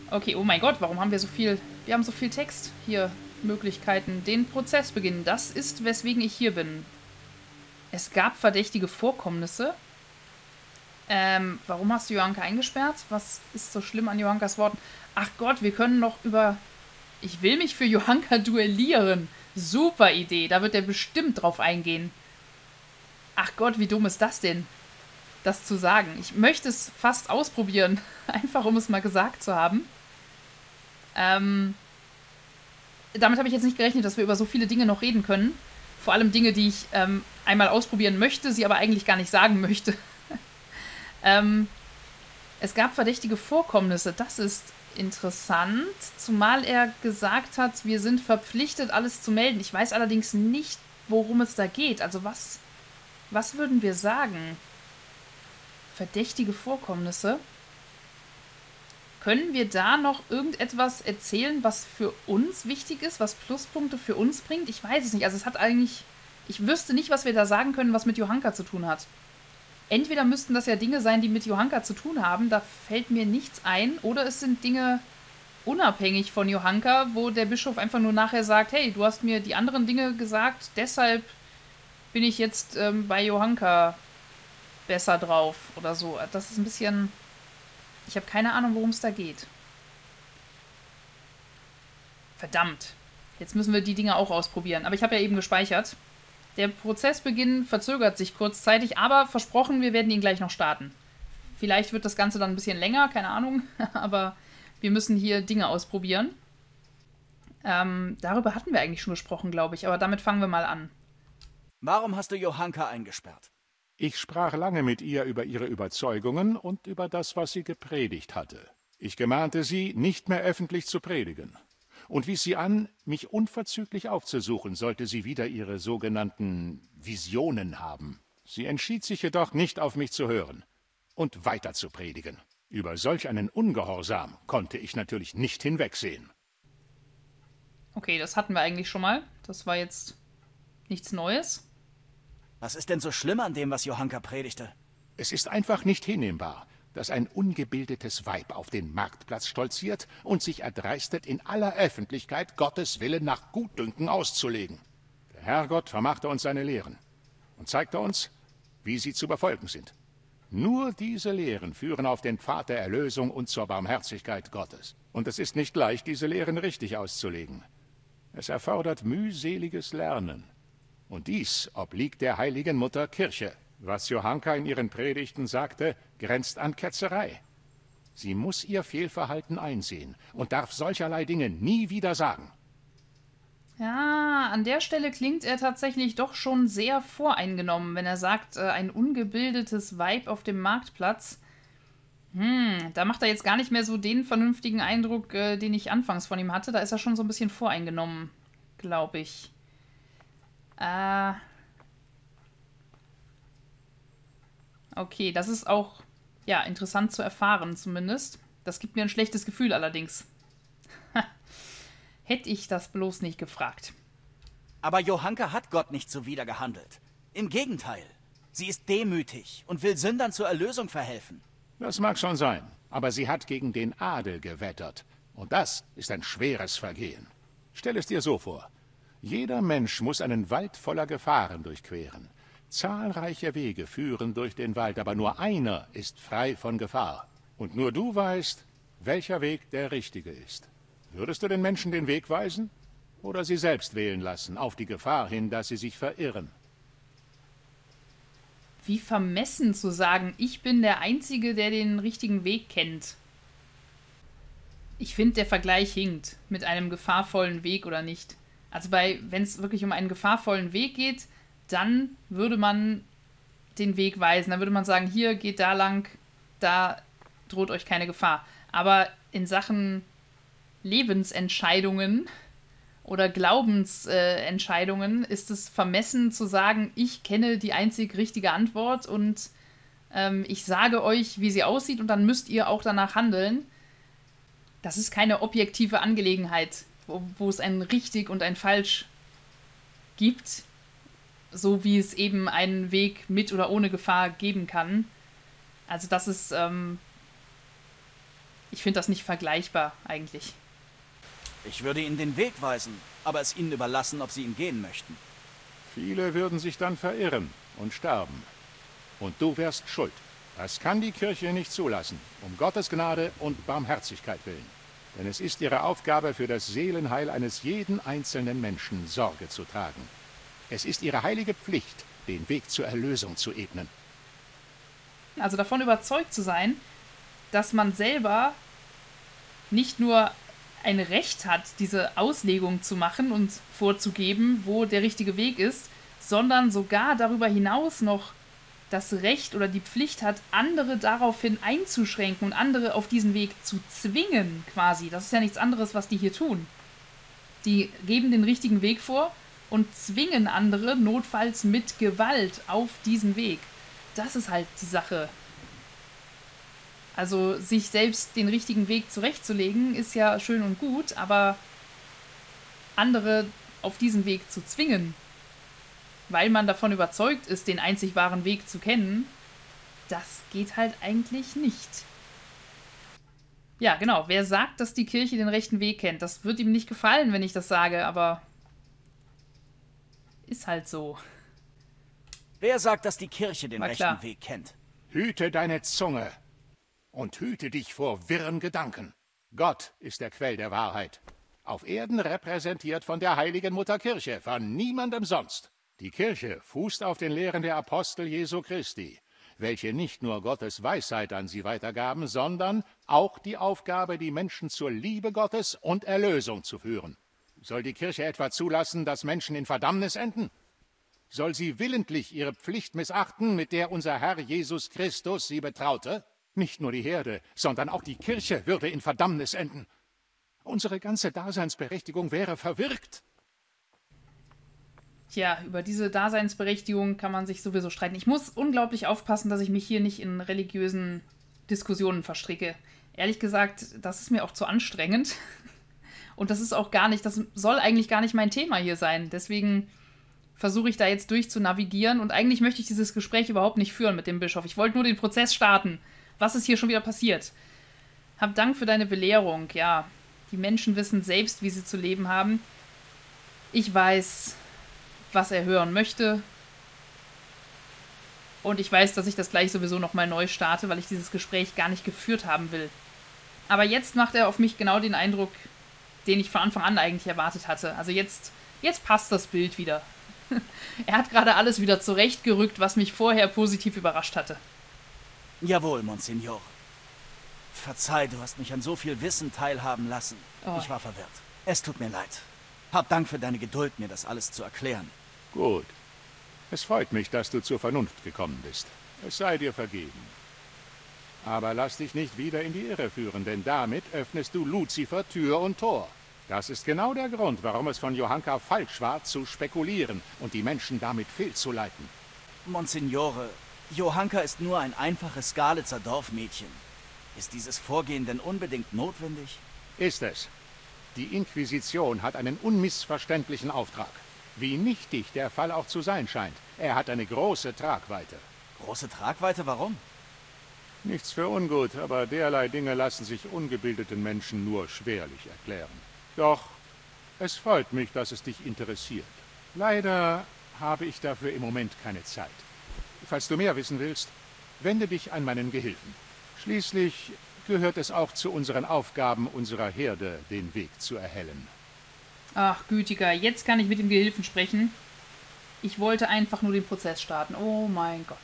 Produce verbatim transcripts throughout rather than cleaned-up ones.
Okay, oh mein Gott, warum haben wir so viel... Wir haben so viel Text hier. Möglichkeiten. Den Prozess beginnen. Das ist, weswegen ich hier bin. Es gab verdächtige Vorkommnisse. Ähm, warum hast du Johanka eingesperrt? Was ist so schlimm an Johankas Worten? Ach Gott, wir können noch über... Ich will mich für Johanka duellieren. Super Idee. Da wird er bestimmt drauf eingehen. Ach Gott, wie dumm ist das denn? Das zu sagen. Ich möchte es fast ausprobieren. Einfach, um es mal gesagt zu haben. Ähm... Damit habe ich jetzt nicht gerechnet, dass wir über so viele Dinge noch reden können. Vor allem Dinge, die ich ähm, einmal ausprobieren möchte, sie aber eigentlich gar nicht sagen möchte. ähm, es gab verdächtige Vorkommnisse. Das ist interessant. Zumal er gesagt hat, wir sind verpflichtet, alles zu melden. Ich weiß allerdings nicht, worum es da geht. Also was, was würden wir sagen? Verdächtige Vorkommnisse. Können wir da noch irgendetwas erzählen, was für uns wichtig ist, was Pluspunkte für uns bringt? Ich weiß es nicht. Also es hat eigentlich... Ich wüsste nicht, was wir da sagen können, was mit Johanka zu tun hat. Entweder müssten das ja Dinge sein, die mit Johanka zu tun haben, da fällt mir nichts ein, oder es sind Dinge unabhängig von Johanka, wo der Bischof einfach nur nachher sagt, hey, du hast mir die anderen Dinge gesagt, deshalb bin ich jetzt ähm, bei Johanka besser drauf oder so. Das ist ein bisschen... Ich habe keine Ahnung, worum es da geht. Verdammt. Jetzt müssen wir die Dinge auch ausprobieren. Aber ich habe ja eben gespeichert. Der Prozessbeginn verzögert sich kurzzeitig, aber versprochen, wir werden ihn gleich noch starten. Vielleicht wird das Ganze dann ein bisschen länger, keine Ahnung. Aber wir müssen hier Dinge ausprobieren. Ähm, darüber hatten wir eigentlich schon gesprochen, glaube ich. Aber damit fangen wir mal an. Warum hast du Johanka eingesperrt? Ich sprach lange mit ihr über ihre Überzeugungen und über das, was sie gepredigt hatte. Ich gemahnte sie, nicht mehr öffentlich zu predigen, und wies sie an, mich unverzüglich aufzusuchen, sollte sie wieder ihre sogenannten Visionen haben. Sie entschied sich jedoch, nicht auf mich zu hören und weiter zu predigen. Über solch einen Ungehorsam konnte ich natürlich nicht hinwegsehen. Okay, das hatten wir eigentlich schon mal. Das war jetzt nichts Neues. Was ist denn so schlimm an dem, was Johanka predigte? Es ist einfach nicht hinnehmbar, dass ein ungebildetes Weib auf den Marktplatz stolziert und sich erdreistet, in aller Öffentlichkeit Gottes Willen nach Gutdünken auszulegen. Der Herrgott vermachte uns seine Lehren und zeigte uns, wie sie zu befolgen sind. Nur diese Lehren führen auf den Pfad der Erlösung und zur Barmherzigkeit Gottes. Und es ist nicht leicht, diese Lehren richtig auszulegen. Es erfordert mühseliges Lernen. Und dies obliegt der heiligen Mutter Kirche. Was Johanka in ihren Predigten sagte, grenzt an Ketzerei. Sie muss ihr Fehlverhalten einsehen und darf solcherlei Dinge nie wieder sagen. Ja, an der Stelle klingt er tatsächlich doch schon sehr voreingenommen, wenn er sagt, äh, ein ungebildetes Weib auf dem Marktplatz. Hm, da macht er jetzt gar nicht mehr so den vernünftigen Eindruck, äh, den ich anfangs von ihm hatte. Da ist er schon so ein bisschen voreingenommen, glaube ich. Äh. Okay, das ist auch, ja, interessant zu erfahren zumindest. Das gibt mir ein schlechtes Gefühl allerdings. Hätte ich das bloß nicht gefragt. Aber Johanka hat Gott nicht zuwider gehandelt. Im Gegenteil. Sie ist demütig und will Sündern zur Erlösung verhelfen. Das mag schon sein, aber sie hat gegen den Adel gewettert. Und das ist ein schweres Vergehen. Stell es dir so vor. Jeder Mensch muss einen Wald voller Gefahren durchqueren. Zahlreiche Wege führen durch den Wald, aber nur einer ist frei von Gefahr. Und nur du weißt, welcher Weg der richtige ist. Würdest du den Menschen den Weg weisen? Oder sie selbst wählen lassen, auf die Gefahr hin, dass sie sich verirren? Wie vermessen zu sagen, ich bin der Einzige, der den richtigen Weg kennt. Ich finde, der Vergleich hinkt mit einem gefahrvollen Weg oder nicht. Also bei, wenn es wirklich um einen gefahrvollen Weg geht, dann würde man den Weg weisen. Dann würde man sagen, hier, geht da lang, da droht euch keine Gefahr. Aber in Sachen Lebensentscheidungen oder Glaubensentscheidungen äh, ist es vermessen zu sagen, ich kenne die einzig richtige Antwort und ähm, ich sage euch, wie sie aussieht und dann müsst ihr auch danach handeln. Das ist keine objektive Angelegenheit, wo, wo es ein richtig und ein falsch gibt, so wie es eben einen Weg mit oder ohne Gefahr geben kann. Also das ist, ähm, ich Ich finde das nicht vergleichbar, eigentlich. Ich würde ihnen den Weg weisen, aber es ihnen überlassen, ob sie ihn gehen möchten. Viele würden sich dann verirren und sterben. Und du wärst schuld. Das kann die Kirche nicht zulassen, um Gottes Gnade und Barmherzigkeit willen. Denn es ist ihre Aufgabe, für das Seelenheil eines jeden einzelnen Menschen Sorge zu tragen. Es ist ihre heilige Pflicht, den Weg zur Erlösung zu ebnen. Also davon überzeugt zu sein, dass man selber nicht nur ein Recht hat, diese Auslegung zu machen und vorzugeben, wo der richtige Weg ist, sondern sogar darüber hinaus noch das Recht oder die Pflicht hat, andere daraufhin einzuschränken und andere auf diesen Weg zu zwingen, quasi. Das ist ja nichts anderes, was die hier tun. Die geben den richtigen Weg vor und zwingen andere notfalls mit Gewalt auf diesen Weg. Das ist halt die Sache. Also sich selbst den richtigen Weg zurechtzulegen, ist ja schön und gut, aber andere auf diesen Weg zu zwingen, weil man davon überzeugt ist, den einzig wahren Weg zu kennen, das geht halt eigentlich nicht. Ja, genau. Wer sagt, dass die Kirche den rechten Weg kennt? Das wird ihm nicht gefallen, wenn ich das sage, aber ist halt so. Wer sagt, dass die Kirche den War rechten klar. Weg kennt? Hüte deine Zunge und hüte dich vor wirren Gedanken. Gott ist der Quell der Wahrheit. Auf Erden repräsentiert von der heiligen Mutter Kirche, von niemandem sonst. Die Kirche fußt auf den Lehren der Apostel Jesu Christi, welche nicht nur Gottes Weisheit an sie weitergaben, sondern auch die Aufgabe, die Menschen zur Liebe Gottes und Erlösung zu führen. Soll die Kirche etwa zulassen, dass Menschen in Verdammnis enden? Soll sie willentlich ihre Pflicht missachten, mit der unser Herr Jesus Christus sie betraute? Nicht nur die Herde, sondern auch die Kirche würde in Verdammnis enden. Unsere ganze Daseinsberechtigung wäre verwirkt. Tja, über diese Daseinsberechtigung kann man sich sowieso streiten. Ich muss unglaublich aufpassen, dass ich mich hier nicht in religiösen Diskussionen verstricke. Ehrlich gesagt, das ist mir auch zu anstrengend. Und das ist auch gar nicht, das soll eigentlich gar nicht mein Thema hier sein. Deswegen versuche ich da jetzt durch zu navigieren. Und eigentlich möchte ich dieses Gespräch überhaupt nicht führen mit dem Bischof. Ich wollte nur den Prozess starten. Was ist hier schon wieder passiert? Hab Dank für deine Belehrung. Ja, die Menschen wissen selbst, wie sie zu leben haben. Ich weiß, was er hören möchte. Und ich weiß, dass ich das gleich sowieso nochmal neu starte, weil ich dieses Gespräch gar nicht geführt haben will. Aber jetzt macht er auf mich genau den Eindruck, den ich von Anfang an eigentlich erwartet hatte. Also jetzt, jetzt passt das Bild wieder. Er hat gerade alles wieder zurechtgerückt, was mich vorher positiv überrascht hatte. Jawohl, Monsignor. Verzeih, du hast mich an so viel Wissen teilhaben lassen. Oh. Ich war verwirrt. Es tut mir leid. Hab Dank für deine Geduld, mir das alles zu erklären. Gut. Es freut mich, dass du zur Vernunft gekommen bist. Es sei dir vergeben. Aber lass dich nicht wieder in die Irre führen, denn damit öffnest du Luzifer Tür und Tor. Das ist genau der Grund, warum es von Johanka falsch war, zu spekulieren und die Menschen damit fehlzuleiten. Monsignore, Johanka ist nur ein einfaches Skalitzer Dorfmädchen. Ist dieses Vorgehen denn unbedingt notwendig? Ist es. Die Inquisition hat einen unmissverständlichen Auftrag. Wie nichtig der Fall auch zu sein scheint. Er hat eine große Tragweite. Große Tragweite, warum? Nichts für ungut, aber derlei Dinge lassen sich ungebildeten Menschen nur schwerlich erklären. Doch es freut mich, dass es dich interessiert. Leider habe ich dafür im Moment keine Zeit. Falls du mehr wissen willst, wende dich an meinen Gehilfen. Schließlich gehört es auch zu unseren Aufgaben unserer Herde, den Weg zu erhellen. Ach, gütiger, jetzt kann ich mit dem Gehilfen sprechen. Ich wollte einfach nur den Prozess starten. Oh mein Gott.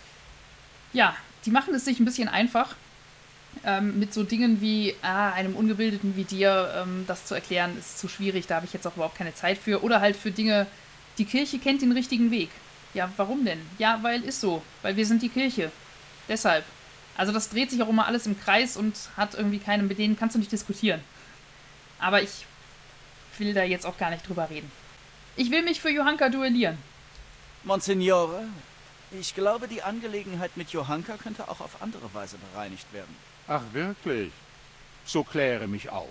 Ja, die machen es sich ein bisschen einfach. Ähm, mit so Dingen wie, ah, einem Ungebildeten wie dir, ähm, das zu erklären, ist zu schwierig. Da habe ich jetzt auch überhaupt keine Zeit für. Oder halt für Dinge, die Kirche kennt den richtigen Weg. Ja, warum denn? Ja, weil ist so. Weil wir sind die Kirche. Deshalb. Also das dreht sich auch immer alles im Kreis und hat irgendwie keinen, mit denen kannst du nicht diskutieren. Aber ich will da jetzt auch gar nicht drüber reden. Ich will mich für Johanka duellieren. Monsignore, ich glaube, die Angelegenheit mit Johanka könnte auch auf andere Weise bereinigt werden. Ach, wirklich? So kläre mich auf.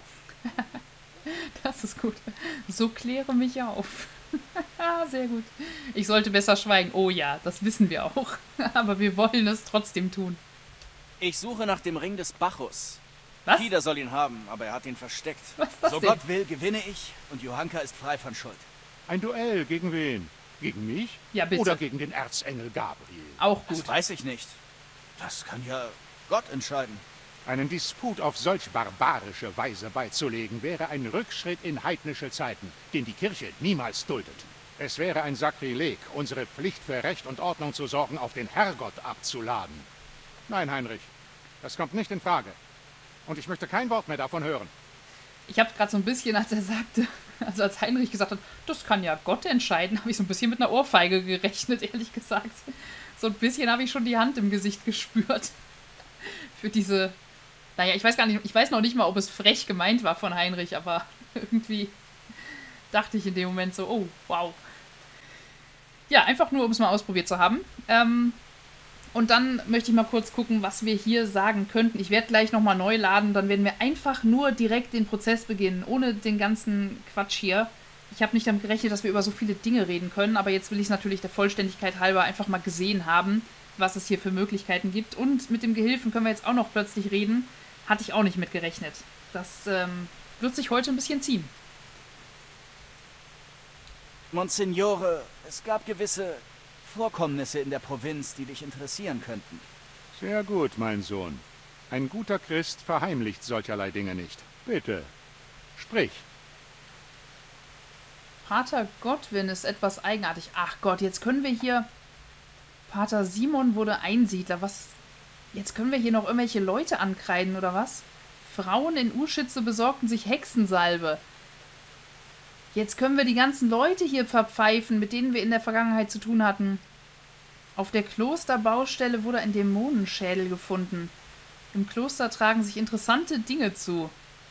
Das ist gut. So kläre mich auf. Sehr gut. Ich sollte besser schweigen. Oh ja, das wissen wir auch. Aber wir wollen es trotzdem tun. Ich suche nach dem Ring des Bacchus. Was? Kida soll ihn haben, aber er hat ihn versteckt. Was ist das so denn? Gott will, gewinne ich und Johanka ist frei von Schuld. Ein Duell gegen wen? Gegen mich? Ja, bitte. Oder gegen den Erzengel Gabriel? Auch Das gut. weiß ich nicht. Das kann ja Gott entscheiden. Einen Disput auf solch barbarische Weise beizulegen, wäre ein Rückschritt in heidnische Zeiten, den die Kirche niemals duldet. Es wäre ein Sakrileg, unsere Pflicht für Recht und Ordnung zu sorgen, auf den Herrgott abzuladen. Nein, Heinrich, das kommt nicht in Frage. Und ich möchte kein Wort mehr davon hören. Ich habe gerade so ein bisschen, als er sagte, also als Heinrich gesagt hat, das kann ja Gott entscheiden, habe ich so ein bisschen mit einer Ohrfeige gerechnet, ehrlich gesagt. So ein bisschen habe ich schon die Hand im Gesicht gespürt. Für diese, naja, ich weiß gar nicht, ich weiß noch nicht mal, ob es frech gemeint war von Heinrich, aber irgendwie dachte ich in dem Moment so, oh, wow. Ja, einfach nur, um es mal ausprobiert zu haben. Ähm, und dann möchte ich mal kurz gucken, was wir hier sagen könnten. Ich werde gleich nochmal neu laden, dann werden wir einfach nur direkt den Prozess beginnen, ohne den ganzen Quatsch hier. Ich habe nicht damit gerechnet, dass wir über so viele Dinge reden können, aber jetzt will ich es natürlich der Vollständigkeit halber einfach mal gesehen haben, was es hier für Möglichkeiten gibt. Und mit dem Gehilfen können wir jetzt auch noch plötzlich reden. Hatte ich auch nicht mit gerechnet. Das ähm, wird sich heute ein bisschen ziehen. Monsignore, es gab gewisse Vorkommnisse in der Provinz, die dich interessieren könnten. Sehr gut, mein Sohn. Ein guter Christ verheimlicht solcherlei Dinge nicht. Bitte, sprich. Pater Godwin ist etwas eigenartig. Ach Gott, jetzt können wir hier... Pater Simon wurde Einsiedler. Was... Jetzt können wir hier noch irgendwelche Leute ankreiden, oder was? Frauen in Uschitze besorgten sich Hexensalbe. Jetzt können wir die ganzen Leute hier verpfeifen, mit denen wir in der Vergangenheit zu tun hatten. Auf der Klosterbaustelle wurde ein Dämonenschädel gefunden. Im Kloster tragen sich interessante Dinge zu.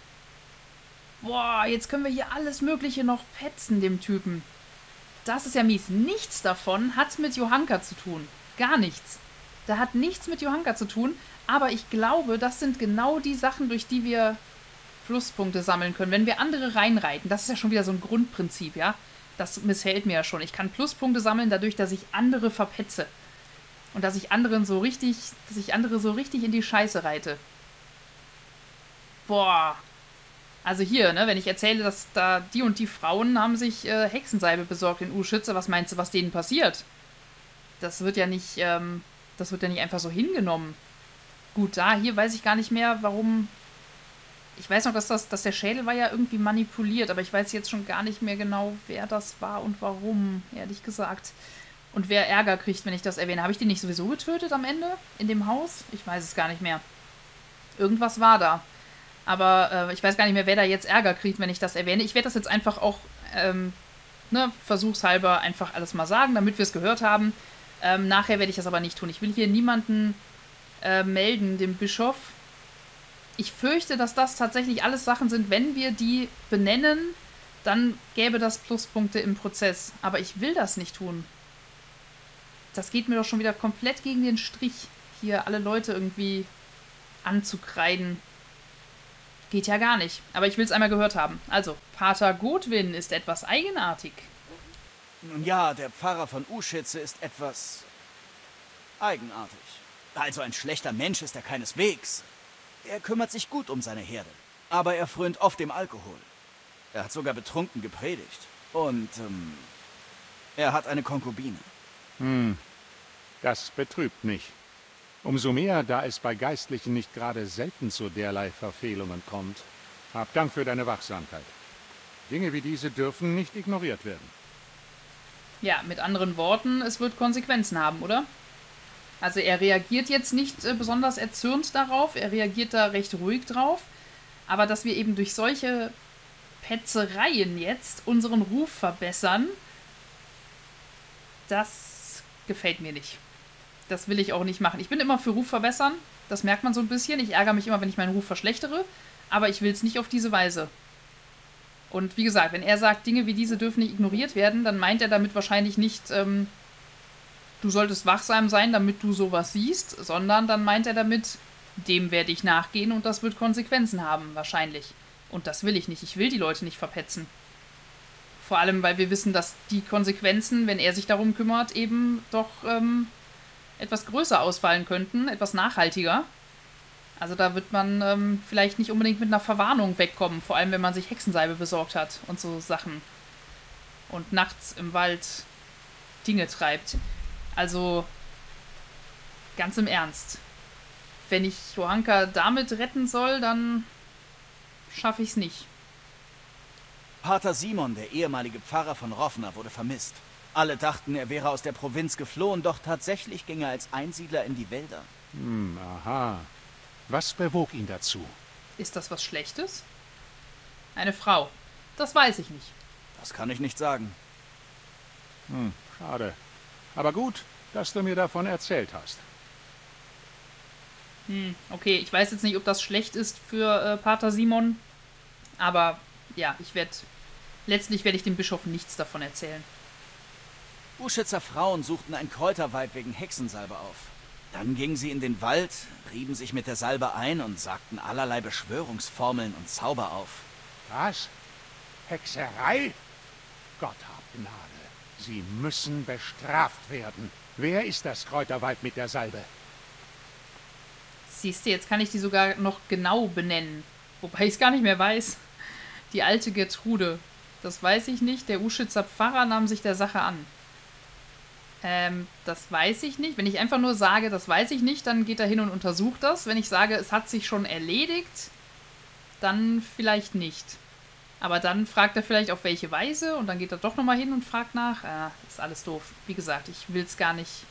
Boah, jetzt können wir hier alles Mögliche noch petzen, dem Typen. Das ist ja mies. Nichts davon hat mit Johanka zu tun. Gar nichts. Da hat nichts mit Johanka zu tun, aber ich glaube, das sind genau die Sachen, durch die wir Pluspunkte sammeln können. Wenn wir andere reinreiten, das ist ja schon wieder so ein Grundprinzip, ja? Das missfällt mir ja schon. Ich kann Pluspunkte sammeln, dadurch, dass ich andere verpetze. Und dass ich anderen so richtig, dass ich andere so richtig in die Scheiße reite. Boah. Also hier, ne, wenn ich erzähle, dass da die und die Frauen haben sich äh, Hexensalbe besorgt in Uschitze, was meinst du, was denen passiert? Das wird ja nicht, ähm, das wird ja nicht einfach so hingenommen. Gut, da, hier weiß ich gar nicht mehr, warum... Ich weiß noch, dass, das, dass der Schädel war ja irgendwie manipuliert, aber ich weiß jetzt schon gar nicht mehr genau, wer das war und warum, ehrlich gesagt. Und wer Ärger kriegt, wenn ich das erwähne. Habe ich den nicht sowieso getötet am Ende? In dem Haus? Ich weiß es gar nicht mehr. Irgendwas war da. Aber äh, ich weiß gar nicht mehr, wer da jetzt Ärger kriegt, wenn ich das erwähne. Ich werde das jetzt einfach auch, ähm, ne, versuchshalber einfach alles mal sagen, damit wir es gehört haben. Ähm, nachher werde ich das aber nicht tun. Ich will hier niemanden äh, melden, dem Bischof. Ich fürchte, dass das tatsächlich alles Sachen sind, wenn wir die benennen, dann gäbe das Pluspunkte im Prozess. Aber ich will das nicht tun. Das geht mir doch schon wieder komplett gegen den Strich, hier alle Leute irgendwie anzukreiden. Geht ja gar nicht. Aber ich will es einmal gehört haben. Also, Pater Godwin ist etwas eigenartig. Nun ja, der Pfarrer von Uschitze ist etwas eigenartig. Also ein schlechter Mensch ist er keineswegs. Er kümmert sich gut um seine Herde. Aber er frönt oft dem Alkohol. Er hat sogar betrunken gepredigt. Und, ähm, er hat eine Konkubine. Hm, das betrübt mich. Umso mehr, da es bei Geistlichen nicht gerade selten zu derlei Verfehlungen kommt. Hab Dank für deine Wachsamkeit. Dinge wie diese dürfen nicht ignoriert werden. Ja, mit anderen Worten, es wird Konsequenzen haben, oder? Also er reagiert jetzt nicht äh, besonders erzürnt darauf, er reagiert da recht ruhig drauf. Aber dass wir eben durch solche Petzereien jetzt unseren Ruf verbessern, das gefällt mir nicht. Das will ich auch nicht machen. Ich bin immer für Ruf verbessern, das merkt man so ein bisschen. Ich ärgere mich immer, wenn ich meinen Ruf verschlechtere, aber ich will es nicht auf diese Weise. Und wie gesagt, wenn er sagt, Dinge wie diese dürfen nicht ignoriert werden, dann meint er damit wahrscheinlich nicht... Ähm, du solltest wachsam sein, damit du sowas siehst, sondern dann meint er damit, dem werde ich nachgehen und das wird Konsequenzen haben, wahrscheinlich. Und das will ich nicht. Ich will die Leute nicht verpetzen. Vor allem, weil wir wissen, dass die Konsequenzen, wenn er sich darum kümmert, eben doch ähm, etwas größer ausfallen könnten, etwas nachhaltiger. Also da wird man ähm, vielleicht nicht unbedingt mit einer Verwarnung wegkommen, vor allem wenn man sich Hexensalbe besorgt hat und so Sachen. Und nachts im Wald Dinge treibt. Also ganz im Ernst. Wenn ich Johanka damit retten soll, dann schaffe ich es nicht. Pater Simon, der ehemalige Pfarrer von Rovna, wurde vermisst. Alle dachten, er wäre aus der Provinz geflohen, doch tatsächlich ging er als Einsiedler in die Wälder. Hm, aha. Was bewog ihn dazu? Ist das was Schlechtes? Eine Frau. Das weiß ich nicht. Das kann ich nicht sagen. Hm, schade. Aber gut, dass du mir davon erzählt hast. Hm, okay, ich weiß jetzt nicht, ob das schlecht ist für äh, Pater Simon. Aber ja, ich werde... Letztlich werde ich dem Bischof nichts davon erzählen. Uschitzer Frauen suchten ein Kräuterweib wegen Hexensalbe auf. Dann gingen sie in den Wald, rieben sich mit der Salbe ein und sagten allerlei Beschwörungsformeln und Zauber auf. Was? Hexerei? Gott hab Gnade. Sie müssen bestraft werden. Wer ist das Kräuterweib mit der Salbe? Siehst du, jetzt kann ich die sogar noch genau benennen. Wobei ich es gar nicht mehr weiß. Die alte Gertrude. Das weiß ich nicht. Der Uschitzer Pfarrer nahm sich der Sache an. Ähm, das weiß ich nicht. Wenn ich einfach nur sage, das weiß ich nicht, dann geht er hin und untersucht das. Wenn ich sage, es hat sich schon erledigt, dann vielleicht nicht. Aber dann fragt er vielleicht auf welche Weise und dann geht er doch nochmal hin und fragt nach. Ah, ist alles doof. Wie gesagt, ich will es gar nicht.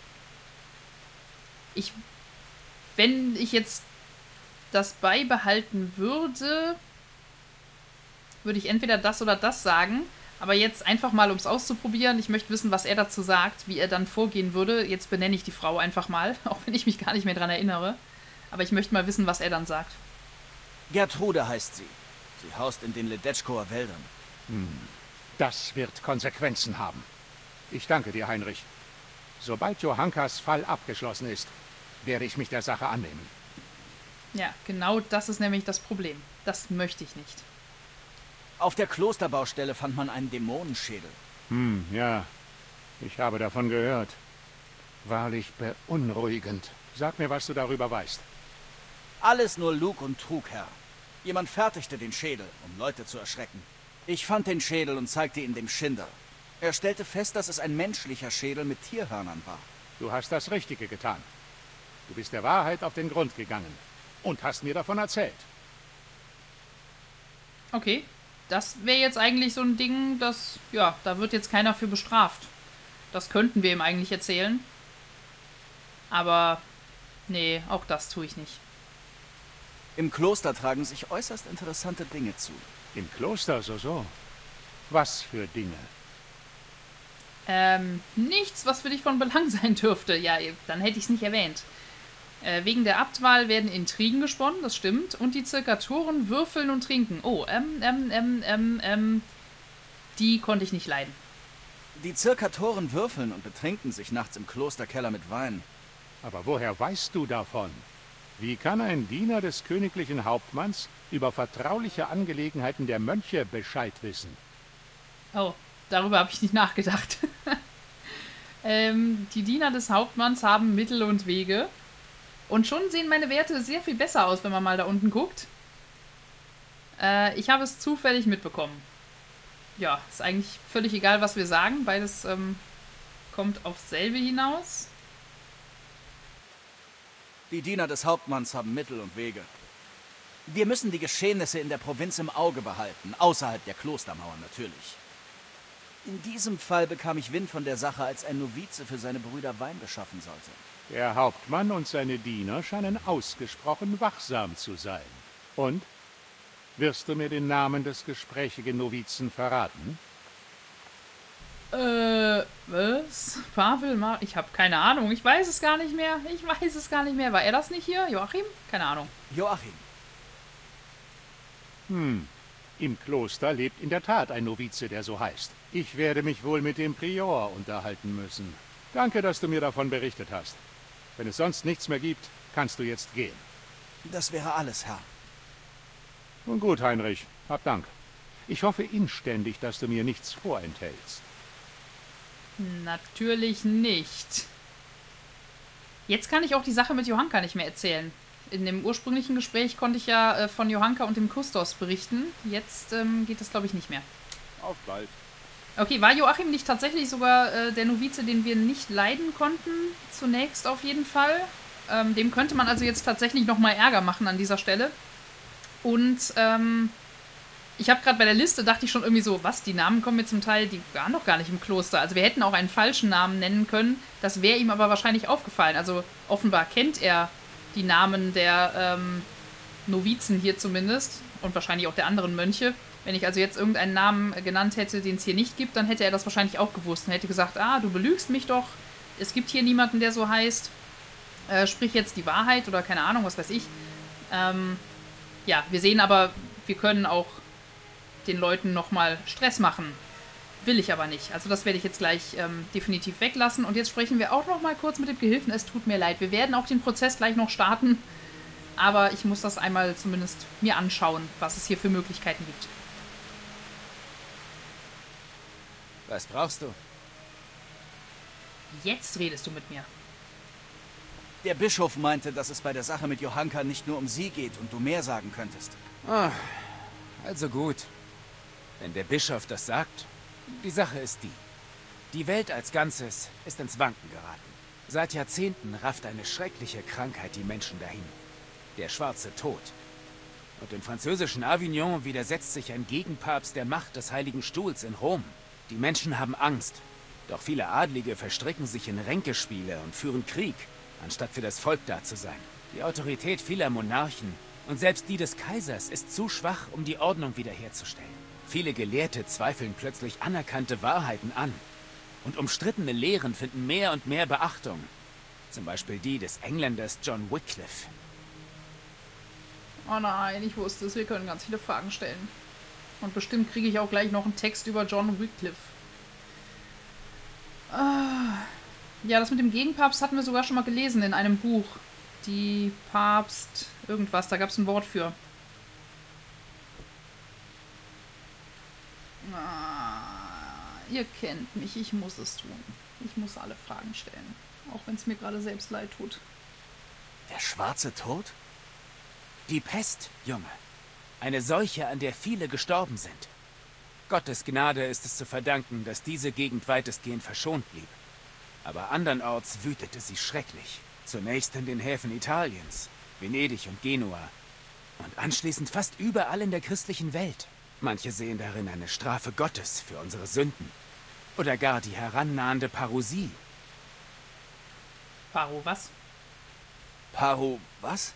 Ich, wenn ich jetzt das beibehalten würde, würde ich entweder das oder das sagen. Aber jetzt einfach mal, um es auszuprobieren, ich möchte wissen, was er dazu sagt, wie er dann vorgehen würde. Jetzt benenne ich die Frau einfach mal, auch wenn ich mich gar nicht mehr dran erinnere. Aber ich möchte mal wissen, was er dann sagt. Gertrude heißt sie. Sie haust in den Ledetschkower Wäldern. Hm. Das wird Konsequenzen haben. Ich danke dir, Heinrich. Sobald Johankas Fall abgeschlossen ist, werde ich mich der Sache annehmen. Ja, genau das ist nämlich das Problem. Das möchte ich nicht. Auf der Klosterbaustelle fand man einen Dämonenschädel. Hm, ja. Ich habe davon gehört. Wahrlich beunruhigend. Sag mir, was du darüber weißt. Alles nur Lug und Trug, Herr. Jemand fertigte den Schädel, um Leute zu erschrecken. Ich fand den Schädel und zeigte ihn dem Schinder. Er stellte fest, dass es ein menschlicher Schädel mit Tierhörnern war. Du hast das Richtige getan. Du bist der Wahrheit auf den Grund gegangen und hast mir davon erzählt. Okay, das wäre jetzt eigentlich so ein Ding, das, ja, da wird jetzt keiner für bestraft. Das könnten wir ihm eigentlich erzählen. Aber, nee, auch das tue ich nicht. Im Kloster tragen sich äußerst interessante Dinge zu. Im Kloster, so, so. Was für Dinge? Ähm, nichts, was für dich von Belang sein dürfte. Ja, dann hätte ich es nicht erwähnt. Äh, wegen der Abtwahl werden Intrigen gesponnen, das stimmt. Und die Zirkatoren würfeln und trinken. Oh, ähm, ähm, ähm, ähm, ähm, die konnte ich nicht leiden. Die Zirkatoren würfeln und betrinken sich nachts im Klosterkeller mit Wein. Aber woher weißt du davon? Wie kann ein Diener des königlichen Hauptmanns über vertrauliche Angelegenheiten der Mönche Bescheid wissen? Oh, darüber habe ich nicht nachgedacht. ähm, die Diener des Hauptmanns haben Mittel und Wege. Und schon sehen meine Werte sehr viel besser aus, wenn man mal da unten guckt. Äh, ich habe es zufällig mitbekommen. Ja, ist eigentlich völlig egal, was wir sagen. Beides ähm, kommt aufs selbe hinaus. Die Diener des Hauptmanns haben Mittel und Wege. Wir müssen die Geschehnisse in der Provinz im Auge behalten, außerhalb der Klostermauern natürlich. In diesem Fall bekam ich Wind von der Sache, als ein Novize für seine Brüder Wein beschaffen sollte. Der Hauptmann und seine Diener scheinen ausgesprochen wachsam zu sein. Und? Wirst du mir den Namen des gesprächigen Novizen verraten? Äh, was? Pavel, Mar ich habe keine Ahnung. Ich weiß es gar nicht mehr. Ich weiß es gar nicht mehr. War er das nicht hier? Joachim? Keine Ahnung. Joachim. Hm. Im Kloster lebt in der Tat ein Novize, der so heißt. Ich werde mich wohl mit dem Prior unterhalten müssen. Danke, dass du mir davon berichtet hast. Wenn es sonst nichts mehr gibt, kannst du jetzt gehen. Das wäre alles, Herr. Nun gut, Heinrich. Hab Dank. Ich hoffe inständig, dass du mir nichts vorenthältst. Natürlich nicht. Jetzt kann ich auch die Sache mit Johanka nicht mehr erzählen. In dem ursprünglichen Gespräch konnte ich ja äh, von Johanka und dem Kustos berichten. Jetzt ähm, geht das, glaube ich, nicht mehr. Auf bald. Okay, war Joachim nicht tatsächlich sogar äh, der Novize, den wir nicht leiden konnten? Zunächst auf jeden Fall. Ähm, dem könnte man also jetzt tatsächlich nochmal Ärger machen an dieser Stelle. Und ähm, ich habe gerade bei der Liste, dachte ich schon irgendwie so, was, die Namen kommen mir zum Teil, die waren doch gar nicht im Kloster. Also wir hätten auch einen falschen Namen nennen können. Das wäre ihm aber wahrscheinlich aufgefallen. Also offenbar kennt er die Namen der ähm, Novizen hier zumindest und wahrscheinlich auch der anderen Mönche. Wenn ich also jetzt irgendeinen Namen genannt hätte, den es hier nicht gibt, dann hätte er das wahrscheinlich auch gewusst und hätte gesagt, ah, du belügst mich doch, es gibt hier niemanden, der so heißt, äh, sprich jetzt die Wahrheit oder keine Ahnung, was weiß ich. Ähm, ja, wir sehen aber, wir können auch den Leuten nochmal Stress machen. Will ich aber nicht. Also das werde ich jetzt gleich ähm, definitiv weglassen. Und jetzt sprechen wir auch nochmal kurz mit dem Gehilfen. Es tut mir leid. Wir werden auch den Prozess gleich noch starten. Aber ich muss das einmal zumindest mir anschauen, was es hier für Möglichkeiten gibt. Was brauchst du? Jetzt redest du mit mir. Der Bischof meinte, dass es bei der Sache mit Johanka nicht nur um sie geht und du mehr sagen könntest. Ah, also gut. Wenn der Bischof das sagt, die Sache ist die. Die Welt als Ganzes ist ins Wanken geraten. Seit Jahrzehnten rafft eine schreckliche Krankheit die Menschen dahin. Der schwarze Tod. Und im französischen Avignon widersetzt sich ein Gegenpapst der Macht des Heiligen Stuhls in Rom. Die Menschen haben Angst. Doch viele Adlige verstricken sich in Ränkespiele und führen Krieg, anstatt für das Volk da zu sein. Die Autorität vieler Monarchen und selbst die des Kaisers ist zu schwach, um die Ordnung wiederherzustellen. Viele Gelehrte zweifeln plötzlich anerkannte Wahrheiten an. Und umstrittene Lehren finden mehr und mehr Beachtung. Zum Beispiel die des Engländers John Wycliffe. Oh nein, ich wusste es. Wir können ganz viele Fragen stellen. Und bestimmt kriege ich auch gleich noch einen Text über John Wycliffe. Ah. Ja, das mit dem Gegenpapst hatten wir sogar schon mal gelesen in einem Buch. Die Papst... irgendwas, da gab es ein Wort für. Ah, ihr kennt mich, ich muss es tun. Ich muss alle Fragen stellen. Auch wenn es mir gerade selbst leid tut. Der schwarze Tod? Die Pest, Junge. Eine Seuche, an der viele gestorben sind. Gottes Gnade ist es zu verdanken, dass diese Gegend weitestgehend verschont blieb. Aber andernorts wütete sie schrecklich. Zunächst in den Häfen Italiens, Venedig und Genua. Und anschließend fast überall in der christlichen Welt. Manche sehen darin eine Strafe Gottes für unsere Sünden. Oder gar die herannahende Parousie. Paro, was? Paro, was?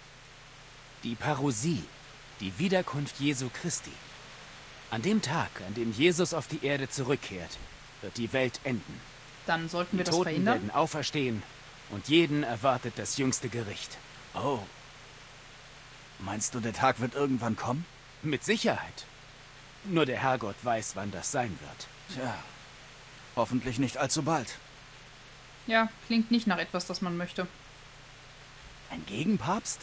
Die Parousie, die Wiederkunft Jesu Christi. An dem Tag, an dem Jesus auf die Erde zurückkehrt, wird die Welt enden. Dann sollten wir Die das Toten verhindern. werden auferstehen und jeden erwartet das jüngste Gericht. Oh. Meinst du, der Tag wird irgendwann kommen? Mit Sicherheit. Nur der Herrgott weiß, wann das sein wird. Tja, hoffentlich nicht allzu bald. Ja, klingt nicht nach etwas, das man möchte. Ein Gegenpapst?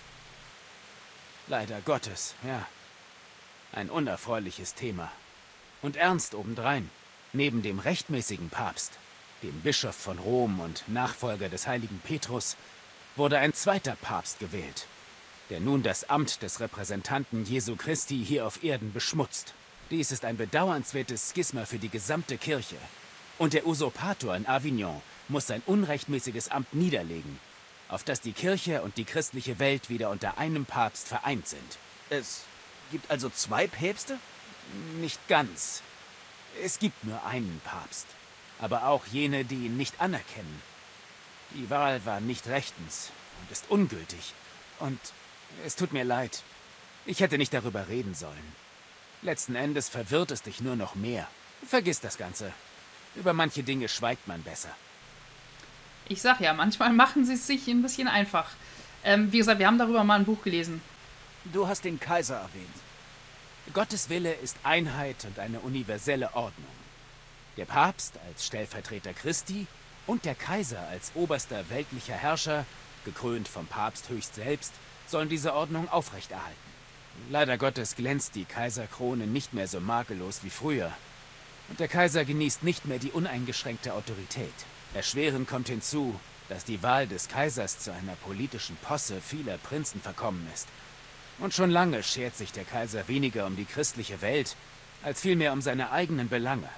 Leider Gottes, ja. Ein unerfreuliches Thema. Und ernst obendrein. Neben dem rechtmäßigen Papst, dem Bischof von Rom und Nachfolger des heiligen Petrus, wurde ein zweiter Papst gewählt, der nun das Amt des Repräsentanten Jesu Christi hier auf Erden beschmutzt. Dies ist ein bedauernswertes Schisma für die gesamte Kirche. Und der Usurpator in Avignon muss sein unrechtmäßiges Amt niederlegen, auf das die Kirche und die christliche Welt wieder unter einem Papst vereint sind. Es gibt also zwei Päpste? Nicht ganz. Es gibt nur einen Papst, aber auch jene, die ihn nicht anerkennen. Die Wahl war nicht rechtens und ist ungültig. Und es tut mir leid. Ich hätte nicht darüber reden sollen. Letzten Endes verwirrt es dich nur noch mehr. Vergiss das Ganze. Über manche Dinge schweigt man besser. Ich sag ja, manchmal machen sie es sich ein bisschen einfach. Ähm, wie gesagt, wir haben darüber mal ein Buch gelesen. Du hast den Kaiser erwähnt. Gottes Wille ist Einheit und eine universelle Ordnung. Der Papst als Stellvertreter Christi und der Kaiser als oberster weltlicher Herrscher, gekrönt vom Papst höchst selbst, sollen diese Ordnung aufrechterhalten. Leider Gottes glänzt die Kaiserkrone nicht mehr so makellos wie früher. Und der Kaiser genießt nicht mehr die uneingeschränkte Autorität. Erschwerend kommt hinzu, dass die Wahl des Kaisers zu einer politischen Posse vieler Prinzen verkommen ist. Und schon lange schert sich der Kaiser weniger um die christliche Welt, als vielmehr um seine eigenen Belange.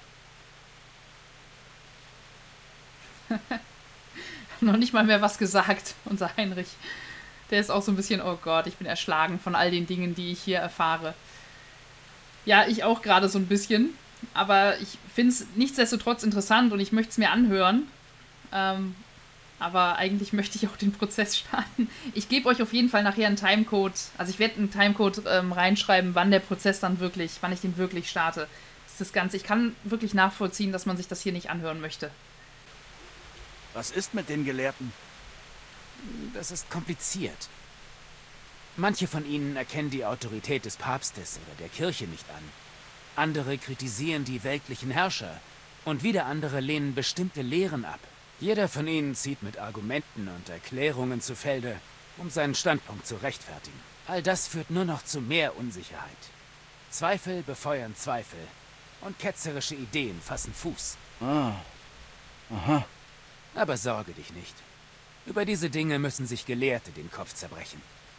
Noch nicht mal mehr was gesagt, unser Heinrich. Der ist auch so ein bisschen, oh Gott, ich bin erschlagen von all den Dingen, die ich hier erfahre. Ja, ich auch gerade so ein bisschen. Aber ich finde es nichtsdestotrotz interessant und ich möchte es mir anhören. Ähm, aber eigentlich möchte ich auch den Prozess starten. Ich gebe euch auf jeden Fall nachher einen Timecode. Also ich werde einen Timecode ähm, reinschreiben, wann der Prozess dann wirklich, wann ich den wirklich starte. Das ist das Ganze. Ich kann wirklich nachvollziehen, dass man sich das hier nicht anhören möchte. Was ist mit den Gelehrten? Das ist kompliziert. Manche von ihnen erkennen die Autorität des Papstes oder der Kirche nicht an. Andere kritisieren die weltlichen Herrscher und wieder andere lehnen bestimmte Lehren ab. Jeder von ihnen zieht mit Argumenten und Erklärungen zu Felde, um seinen Standpunkt zu rechtfertigen. All das führt nur noch zu mehr Unsicherheit. Zweifel befeuern Zweifel und ketzerische Ideen fassen Fuß. Ah, aha. Aber sorge dich nicht. Über diese Dinge müssen sich Gelehrte den Kopf zerbrechen.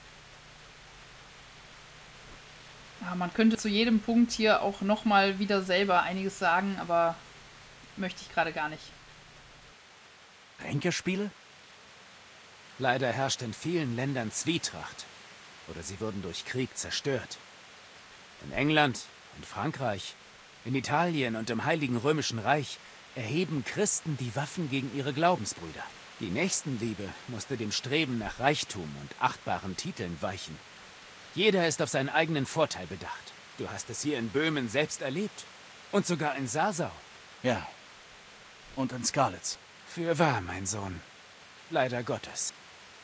Ja, man könnte zu jedem Punkt hier auch nochmal wieder selber einiges sagen, aber möchte ich gerade gar nicht. Ränkespiele? Leider herrscht in vielen Ländern Zwietracht. Oder sie wurden durch Krieg zerstört. In England, in Frankreich, in Italien und im Heiligen Römischen Reich erheben Christen die Waffen gegen ihre Glaubensbrüder. Die Nächstenliebe musste dem Streben nach Reichtum und achtbaren Titeln weichen. Jeder ist auf seinen eigenen Vorteil bedacht. Du hast es hier in Böhmen selbst erlebt. Und sogar in Sasau. Ja. Und in Skalitz. Fürwahr, mein Sohn. Leider Gottes.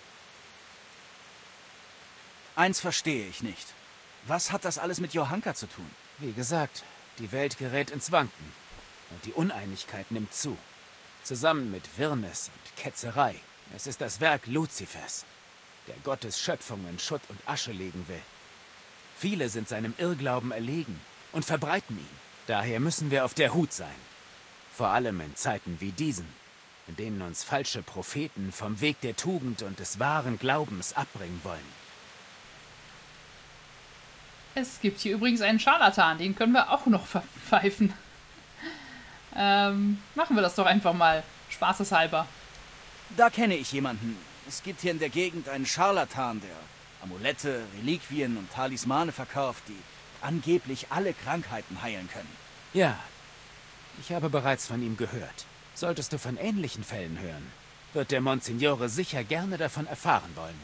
Eins verstehe ich nicht. Was hat das alles mit Johanka zu tun? Wie gesagt, die Welt gerät ins Wanken. Und die Uneinigkeit nimmt zu. Zusammen mit Wirrnis und Ketzerei. Es ist das Werk Luzifers, der Gottes Schöpfung in Schutt und Asche legen will. Viele sind seinem Irrglauben erlegen und verbreiten ihn. Daher müssen wir auf der Hut sein. Vor allem in Zeiten wie diesen, in denen uns falsche Propheten vom Weg der Tugend und des wahren Glaubens abbringen wollen. Es gibt hier übrigens einen Scharlatan, den können wir auch noch verpfeifen. Ähm, machen wir das doch einfach mal, spaßeshalber. Da kenne ich jemanden. Es gibt hier in der Gegend einen Scharlatan, der Amulette, Reliquien und Talismane verkauft, die angeblich alle Krankheiten heilen können. Ja, ich habe bereits von ihm gehört. Solltest du von ähnlichen Fällen hören, wird der Monsignore sicher gerne davon erfahren wollen.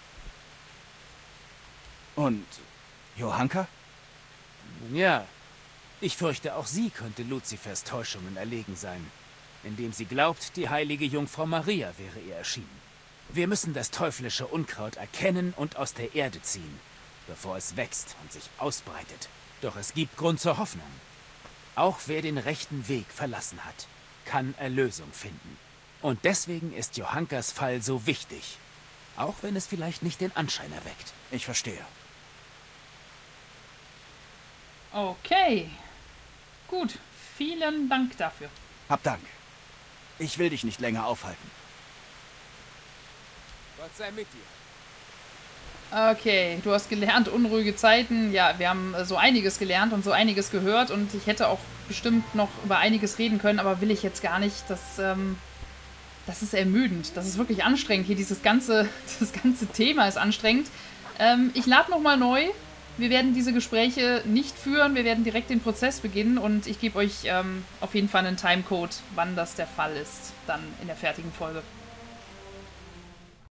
Und Johanka? Nun ja, ich fürchte, auch sie könnte Luzifers Täuschungen erlegen sein, indem sie glaubt, die heilige Jungfrau Maria wäre ihr erschienen. Wir müssen das teuflische Unkraut erkennen und aus der Erde ziehen, bevor es wächst und sich ausbreitet. Doch es gibt Grund zur Hoffnung. Auch wer den rechten Weg verlassen hat, kann Erlösung finden. Und deswegen ist Johankas Fall so wichtig, auch wenn es vielleicht nicht den Anschein erweckt. Ich verstehe. Okay. Gut, vielen Dank dafür. Hab Dank. Ich will dich nicht länger aufhalten. Gott sei mit dir. Okay, du hast gelernt, unruhige Zeiten. Ja, wir haben so einiges gelernt und so einiges gehört und ich hätte auch bestimmt noch über einiges reden können, aber will ich jetzt gar nicht. Das, ähm, das ist ermüdend. Das ist wirklich anstrengend. Hier dieses ganze, das ganze Thema ist anstrengend. Ähm, ich lade nochmal neu. Wir werden diese Gespräche nicht führen. Wir werden direkt den Prozess beginnen und ich gebe euch ähm, auf jeden Fall einen Timecode, wann das der Fall ist, dann in der fertigen Folge.